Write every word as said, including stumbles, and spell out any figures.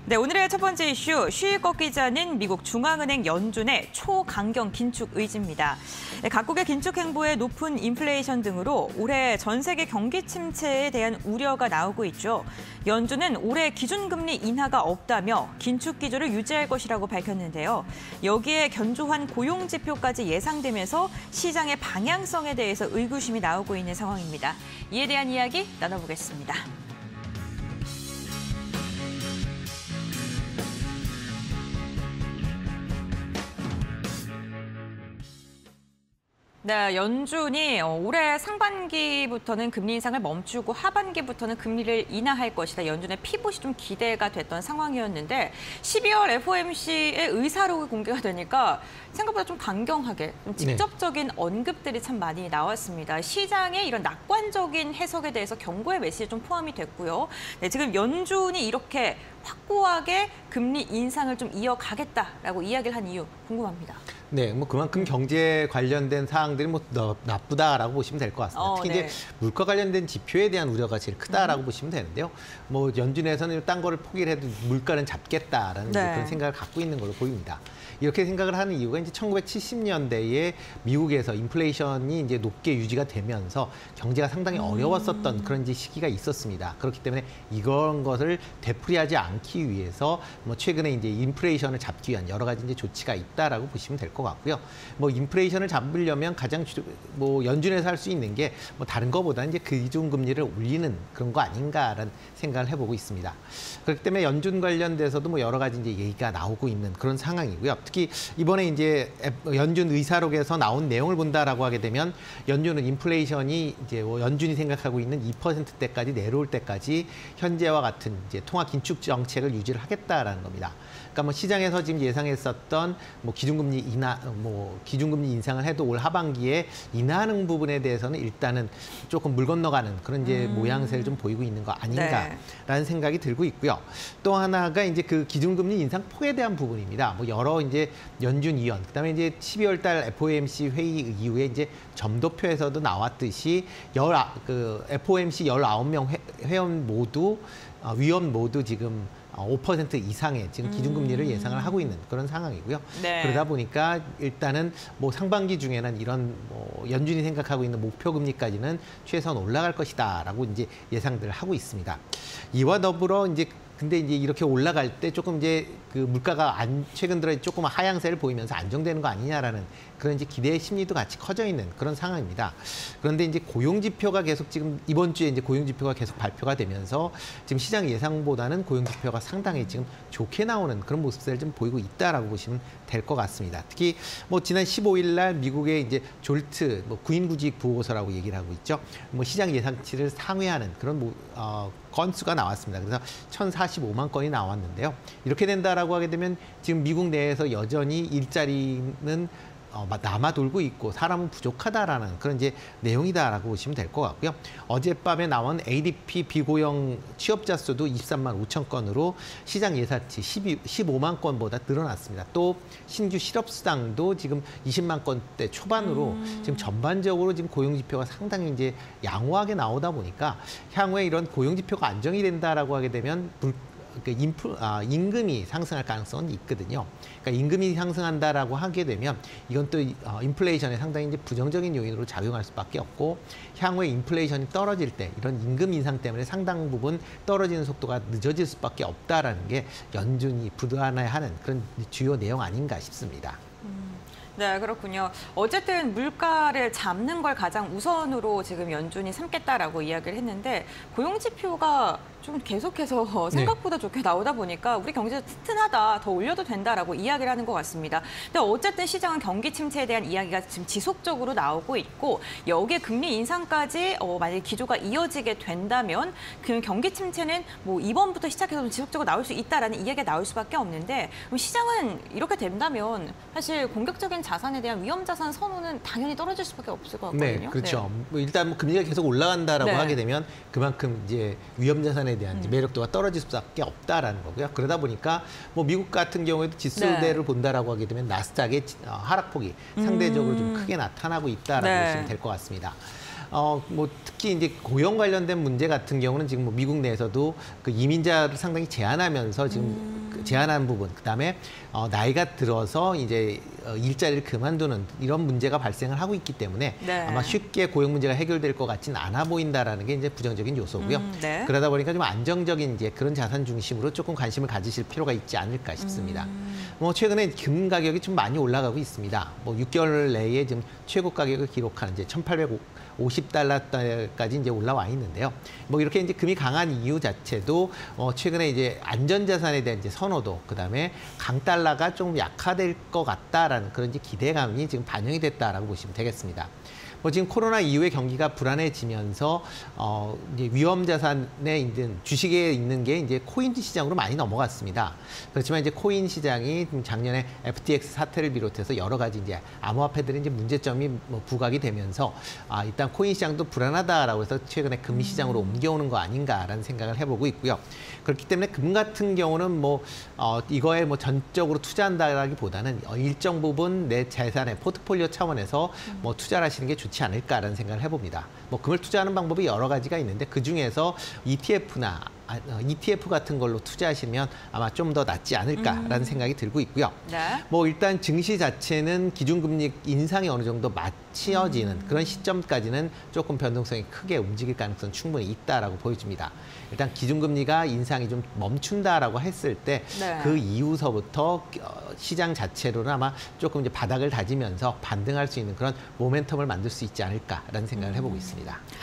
네, 오늘의 첫 번째 이슈, 쉬이 꺾이지 않은 미국 중앙은행 연준의 초강경 긴축 의지입니다. 네, 각국의 긴축 행보에 높은 인플레이션 등으로 올해 전 세계 경기 침체에 대한 우려가 나오고 있죠. 연준은 올해 기준금리 인하가 없다며 긴축 기조를 유지할 것이라고 밝혔는데요. 여기에 견조한 고용 지표까지 예상되면서 시장의 방향성에 대해서 의구심이 나오고 있는 상황입니다. 이에 대한 이야기 나눠보겠습니다. 네, 연준이 올해 상반기부터는 금리 인상을 멈추고 하반기부터는 금리를 인하할 것이다. 연준의 피봇이 좀 기대가 됐던 상황이었는데 십이월 에프오엠씨의 의사록이 공개가 되니까 생각보다 좀 강경하게, 좀 직접적인 네. 언급들이 참 많이 나왔습니다. 시장의 이런 낙관적인 해석에 대해서 경고의 메시지 좀 포함이 됐고요. 네, 지금 연준이 이렇게 확고하게 금리 인상을 좀 이어가겠다라고 이야기를 한 이유 궁금합니다. 네, 뭐 그만큼 경제 관련된 사항들이 뭐 나쁘다라고 보시면 될 것 같습니다. 어, 특히 네. 이제 물가 관련된 지표에 대한 우려가 제일 크다라고 음. 보시면 되는데요. 뭐 연준에서는 딴 거를 포기를 해도 물가는 잡겠다라는 네. 그런 생각을 갖고 있는 걸로 보입니다. 이렇게 생각을 하는 이유가 이제 천구백칠십 년대에 미국에서 인플레이션이 이제 높게 유지가 되면서 경제가 상당히 어려웠었던 음. 그런 이제 시기가 있었습니다. 그렇기 때문에 이런 것을 되풀이하지 않기 위해서 뭐 최근에 이제 인플레이션을 잡기 위한 여러 가지 이제 조치가 있다라고 보시면 될 것 같고요. 뭐 인플레이션을 잡으려면 가장 뭐 연준에서 할 수 있는 게 뭐 다른 거보다 이제 기준금리를 올리는 그런 거 아닌가라는 생각을 해보고 있습니다. 그렇기 때문에 연준 관련돼서도 뭐 여러 가지 이제 얘기가 나오고 있는 그런 상황이고요. 특히 이번에 이제 연준 의사록에서 나온 내용을 본다라고 하게 되면 연준은 인플레이션이 이제 연준이 생각하고 있는 이 퍼센트대까지 내려올 때까지 현재와 같은 이제 통화 긴축 정책을 유지를 하겠다라는 겁니다. 그러니까 뭐 시장에서 지금 예상했었던 뭐 기준금리 인하, 뭐 기준금리 인상을 해도 올 하반기에 인하하는 부분에 대해서는 일단은 조금 물 건너가는 그런 이제 음. 모양새를 좀 보이고 있는 거 아닌가라는 네. 생각이 들고 있고요. 또 하나가 이제 그 기준금리 인상 폭에 대한 부분입니다. 뭐 여러 이제 연준 위원, 그다음에 이제 십이월 달 에프오엠씨 회의 이후에 이제 점도표에서도 나왔듯이 열 그 에프오엠씨 열아홉 명 회, 회원 모두 위원 모두 지금 오 퍼센트 이상의 지금 기준금리를 예상을 하고 있는 그런 상황이고요. 네. 그러다 보니까 일단은 뭐 상반기 중에는 이런 뭐 연준이 생각하고 있는 목표금리까지는 최소한 올라갈 것이다라고 이제 예상들을 하고 있습니다. 이와 더불어 이제 근데 이제 이렇게 올라갈 때 조금 이제 그 물가가 안, 최근 들어 조금 하향세를 보이면서 안정되는 거 아니냐라는 그런 이제 기대의 심리도 같이 커져 있는 그런 상황입니다. 그런데 이제 고용 지표가 계속 지금 이번 주에 이제 고용 지표가 계속 발표가 되면서 지금 시장 예상보다는 고용 지표가 상당히 지금 좋게 나오는 그런 모습들을 좀 보이고 있다라고 보시면 될 것 같습니다. 특히 뭐 지난 십오일 날 미국의 이제 졸트 뭐 구인구직 보고서라고 얘기를 하고 있죠. 뭐 시장 예상치를 상회하는 그런 뭐, 어, 건수가 나왔습니다. 그래서 천사십오만 건이 나왔는데요. 이렇게 된다라고 하게 되면 지금 미국 내에서 여전히 일자리는 어, 남아 돌고 있고 사람은 부족하다라는 그런 이제 내용이다라고 보시면 될 것 같고요. 어젯밤에 나온 에이디피 비고용 취업자 수도 이십삼만 오천 건으로 시장 예상치 십오만 건보다 늘어났습니다. 또 신규 실업 수당도 지금 이십만 건대 초반으로 음. 지금 전반적으로 지금 고용 지표가 상당히 이제 양호하게 나오다 보니까 향후에 이런 고용 지표가 안정이 된다라고 하게 되면 불 그러니까 인프, 아, 임금이 상승할 가능성은 있거든요. 그러니까 임금이 상승한다라고 하게 되면 이건 또 어, 인플레이션에 상당히 이제 부정적인 요인으로 작용할 수밖에 없고 향후에 인플레이션이 떨어질 때 이런 임금 인상 때문에 상당 부분 떨어지는 속도가 늦어질 수밖에 없다라는 게 연준이 불안해하는 그런 주요 내용 아닌가 싶습니다. 음. 네, 그렇군요. 어쨌든 물가를 잡는 걸 가장 우선으로 지금 연준이 삼겠다라고 이야기를 했는데 고용 지표가 좀 계속해서 생각보다 네. 좋게 나오다 보니까 우리 경제가 튼튼하다, 더 올려도 된다라고 이야기를 하는 것 같습니다. 근데 어쨌든 시장은 경기 침체에 대한 이야기가 지금 지속적으로 나오고 있고 여기에 금리 인상까지 어, 만약에 기조가 이어지게 된다면 그 경기 침체는 뭐 이번부터 시작해서 좀 지속적으로 나올 수 있다라는 이야기가 나올 수밖에 없는데 그럼 시장은 이렇게 된다면 사실 공격적인 자산에 대한 위험 자산 선호는 당연히 떨어질 수밖에 없을 것 같거든요. 네, 그렇죠. 네. 뭐 일단 뭐 금리가 계속 올라간다라고 네. 하게 되면 그만큼 이제 위험 자산에 대한 음. 매력도가 떨어질 수밖에 없다라는 거고요. 그러다 보니까 뭐 미국 같은 경우에도 지수대를 네. 본다라고 하게 되면 나스닥의 하락폭이 상대적으로 음. 좀 크게 나타나고 있다라고 네. 보시면 될 것 같습니다. 어, 뭐 특히 이제 고용 관련된 문제 같은 경우는 지금 뭐 미국 내에서도 그 이민자를 상당히 제한하면서 지금 음. 그 제한하는 부분, 그다음에 어, 나이가 들어서 이제 어, 일자리를 그만두는 이런 문제가 발생을 하고 있기 때문에 네. 아마 쉽게 고용 문제가 해결될 것 같지는 않아 보인다라는 게 이제 부정적인 요소고요. 음, 네. 그러다 보니까 좀 안정적인 이제 그런 자산 중심으로 조금 관심을 가지실 필요가 있지 않을까 싶습니다. 음. 뭐 최근에 금 가격이 좀 많이 올라가고 있습니다. 뭐 육 개월 내에 지금 최고 가격을 기록한 이제 천팔백오십 달러까지 이제 올라와 있는데요. 뭐 이렇게 이제 금이 강한 이유 자체도 어 최근에 이제 안전자산에 대한 이제 선호도, 그다음에 강달러가 좀 약화될 것 같다라는 그런 이제 기대감이 지금 반영이 됐다라고 보시면 되겠습니다. 뭐 지금 코로나 이후에 경기가 불안해지면서 어 이제 위험 자산에 있는 주식에 있는 게 이제 코인 시장으로 많이 넘어갔습니다. 그렇지만 이제 코인 시장이 작년에 에프티엑스 사태를 비롯해서 여러 가지 이제 암호화폐들이 이제 문제점이 뭐 부각이 되면서 아 일단 코인 시장도 불안하다라고 해서 최근에 금 시장으로 옮겨오는 거 아닌가라는 생각을 해보고 있고요. 그렇기 때문에 금 같은 경우는 뭐 어 이거에 뭐 전적으로 투자한다라기보다는 일정 부분 내 재산의 포트폴리오 차원에서 뭐 투자를 하시는 게 좋지 않을까라는 생각을 해봅니다. 뭐 금을 투자하는 방법이 여러 가지가 있는데 그 중에서 이티에프나 이티에프 같은 걸로 투자하시면 아마 좀 더 낫지 않을까라는 음. 생각이 들고 있고요. 네. 뭐 일단 증시 자체는 기준금리 인상이 어느 정도 맞춰지는 음. 그런 시점까지는 조금 변동성이 크게 움직일 가능성 충분히 있다라고 보여집니다. 일단 기준금리가 인상이 좀 멈춘다라고 했을 때 그 네. 이후서부터 시장 자체로는 아마 조금 이제 바닥을 다지면서 반등할 수 있는 그런 모멘텀을 만들 수 있지 않을까라는 생각을 해보고 있습니다.